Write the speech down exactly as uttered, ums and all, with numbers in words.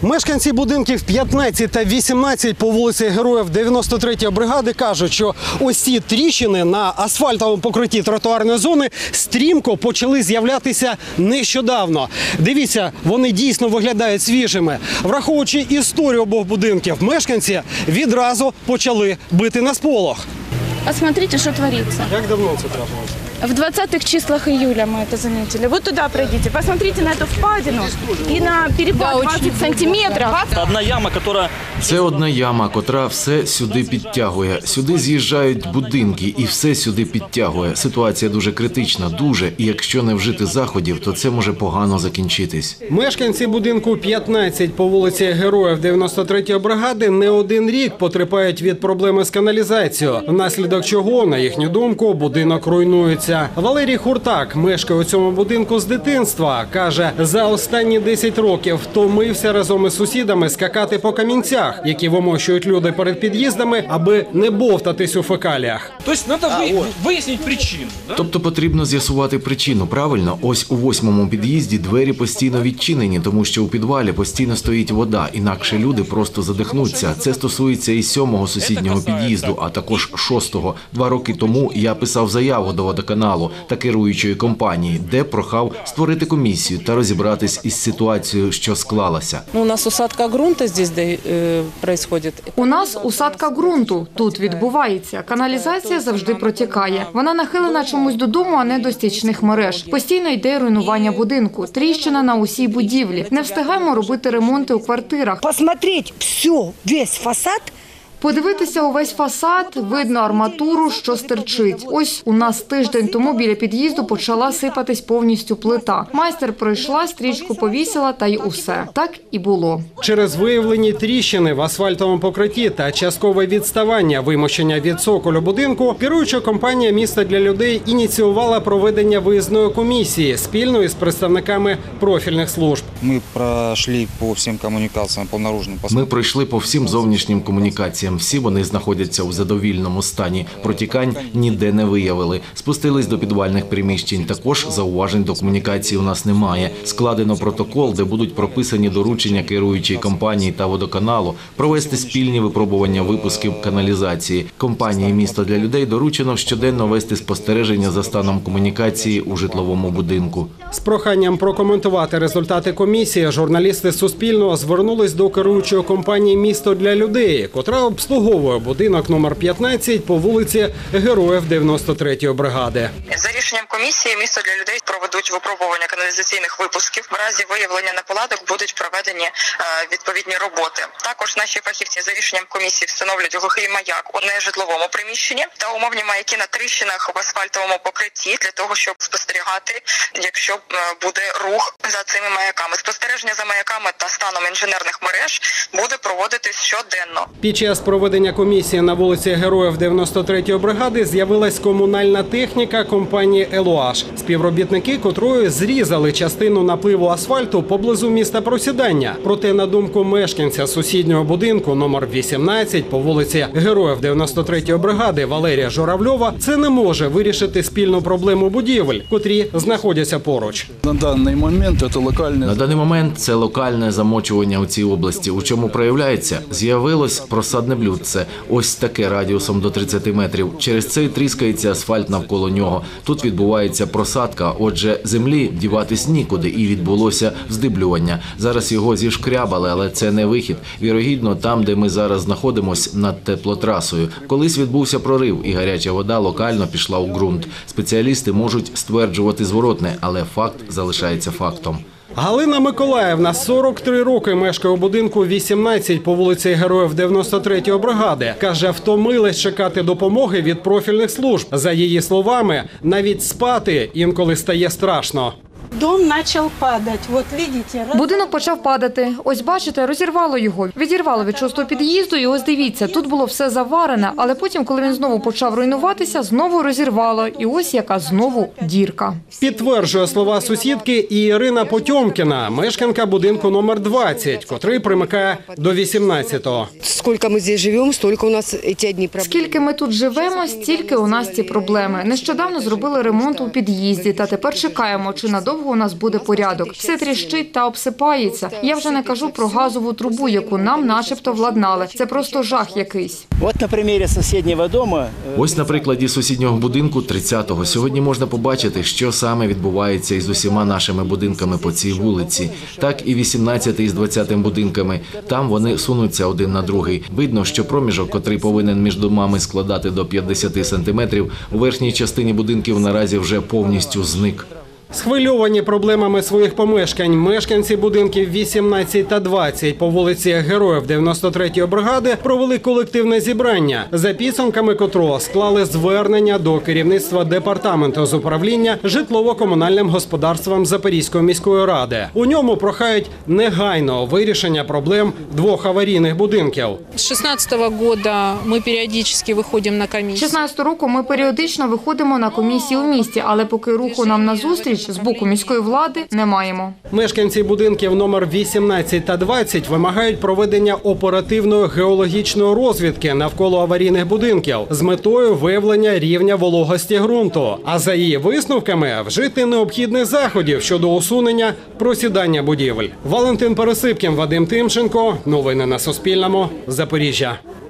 Мешканці будинків п'ятнадцять та вісімнадцять по вулиці Героїв дев'яносто третьої бригади кажуть, що ось ці тріщини на асфальтовому покритті тротуарної зони стрімко почали з'являтися нещодавно. Дивіться, вони дійсно виглядають свіжими. Враховуючи історію обох будинків, мешканці відразу почали бити на сполох. Посмотрите, что творится. Як давно це трапилося? В двадцатых числах июля мы это заметили. Вот туда пройдите, посмотрите на эту впадину и на перепад двадцать сантиметров. Одна яма, которая... Це одна яма, котра все сюди підтягує. Сюди з'їжджають будинки і все сюди підтягує. Ситуація дуже критична, дуже. І якщо не вжити заходів, то це може погано закінчитись. Мешканці будинку п'ятнадцять по вулиці Героїв дев'яносто третьої бригади не один рік потерпають від проблеми з каналізацією, внаслідок чого, на їхню думку, будинок руйнується. Валерій Хуртак мешкає у цьому будинку з дитинства. Каже, за останні десять років втомився разом із сусідами скакати по камінцях, які вимощують люди перед під'їздами, аби не бовтатись у фекаліях. Тобто треба вияснити причину. Тобто потрібно з'ясувати причину, правильно? Ось у восьмому під'їзді двері постійно відчинені, тому що у підвалі постійно стоїть вода, інакше люди просто задихнуться. Це стосується і сьомого сусіднього під'їзду, а також шостого. Два роки тому я писав заяву до водоканалу та керуючої компанії, де прохав створити комісію та розібратись із ситуацією, що склалася. У нас усадка ґрунту здесь э, происходит. У нас усадка ґрунту тут відбувається. Каналізація завжди протікає. Вона нахилена чомусь додому, а не до стічних мереж. Постійно йде руйнування будинку, тріщина на усій будівлі. Не встигаємо робити ремонти у квартирах. Посмотреть все, весь фасад. Подивитися увесь фасад, видно арматуру, що стирчить. Ось у нас тиждень тому біля під'їзду почала сипатись повністю плита. Майстер пройшла, стрічку повісила та й усе. Так і було. Через виявлені тріщини в асфальтовому покритті та часткове відставання вимощення від цоколю будинку, керуюча компанія «Місто для людей» ініціювала проведення виїзної комісії спільно із представниками профільних служб. Ми пройшли по всім комунікаціям, по наружним. Ми пройшли по всім зовнішнім комунікаціям. Всі вони знаходяться у задовільному стані. Протікань ніде не виявили. Спустились до підвальних приміщень. Також зауважень до комунікації у нас немає. Складено протокол, де будуть прописані доручення керуючої компанії та водоканалу провести спільні випробування випусків каналізації. Компанії «Місто для людей» доручено щоденно вести спостереження за станом комунікації у житловому будинку. З проханням прокоментувати результати комісії журналісти Суспільного звернулись до керуючої компанії «Місто для людей», котра обслуговує будинок номер п'ятнадцять по вулиці Героїв дев'яносто третьої бригади. За рішенням комісії «Місто для людей» проведуть випробування каналізаційних випусків. В разі виявлення неполадок будуть проведені е, відповідні роботи. Також наші фахівці за рішенням комісії встановлюють глухий маяк у нежитловому приміщенні та умовні маяки на тріщинах в асфальтовому покритті для того, щоб спостерігати, якщо буде рух за цими маяками. Спостереження за маяками та станом інженерних мереж буде проводитись щоденно. Під час проведення комісії на вулиці Героїв дев'яносто третьої бригади з'явилась комунальна техніка компанії «Елуаш», співробітники котрої зрізали частину напливу асфальту поблизу міста Просідання. Проте, на думку мешканця сусіднього будинку номер вісімнадцять по вулиці Героїв дев'яносто третьої бригади Валерія Журавльова, це не може вирішити спільну проблему будівель, котрі знаходяться поруч. На даний момент це локальне... На даний момент це локальне замочування у цій області. У чому проявляється? З'явилось просадне блюдце. Ось таке радіусом до тридцяти метрів. Через це тріскається асфальт навколо нього. Тут відбувається просадка, отже, землі діватись нікуди і відбулося вздиблювання. Зараз його зішкрябали, але це не вихід. Вірогідно, там, де ми зараз знаходимось, над теплотрасою. Колись відбувся прорив і гаряча вода локально пішла у ґрунт. Спеціалісти можуть стверджувати зворотне, але факт залишається фактом. Галина Миколаївна, сорок три роки, мешкає у будинку вісімнадцять по вулиці Героїв дев'яносто третьої бригади. Каже, втомилась чекати допомоги від профільних служб. За її словами, навіть спати інколи стає страшно. Дом почав падати. Вот видите, раз... Будинок почав падати. Ось бачите, розірвало його. Відірвало від шостого під'їзду і ось дивіться, тут було все заварене, але потім, коли він знову почав руйнуватися, знову розірвало. І ось яка знову дірка. Підтверджує слова сусідки і Ірина Потьомкіна, мешканка будинку номер двадцять, котрий примикає до вісімнадцятого. Скільки ми тут живемо, стільки у нас ці одні проблеми. Скільки ми тут живемо, стільки у нас ці проблеми. Нещодавно зробили ремонт у під'їзді та тепер чекаємо, чи надовго недовго у нас буде порядок. Все тріщить та обсипається. Я вже не кажу про газову трубу, яку нам начебто владнали. Це просто жах якийсь. От на примірі сусіднього дому. Ось на прикладі сусіднього будинку тридцятого сьогодні можна побачити, що саме відбувається із усіма нашими будинками по цій вулиці. Так і вісімнадцятий із двадцятим будинками. Там вони сунуться один на другий. Видно, що проміжок, котрий повинен між домами складати до п'ятдесят сантиметрів, у верхній частині будинків наразі вже повністю зник. Схвильовані проблемами своїх помешкань мешканці будинків вісімнадцять та двадцять по вулиці Героїв дев'яносто третьої бригади провели колективне зібрання, за підсумками котрого склали звернення до керівництва департаменту з управління житлово-комунальним господарством Запорізької міської ради. У ньому прохають негайного вирішення проблем двох аварійних будинків. З шістнадцятого року ми періодично виходимо на комісію. З шістнадцятого року ми періодично виходимо на комісії у місті, але поки руху нам назустріч з боку міської влади не маємо. Мешканці будинків номер вісімнадцять та двадцять вимагають проведення оперативної геологічної розвідки навколо аварійних будинків з метою виявлення рівня вологості ґрунту. А за її висновками вжити необхідних заходів щодо усунення просідання будівель. Валентин Пересипкін, Вадим Тимченко. Новини на Суспільному. Запоріжжя.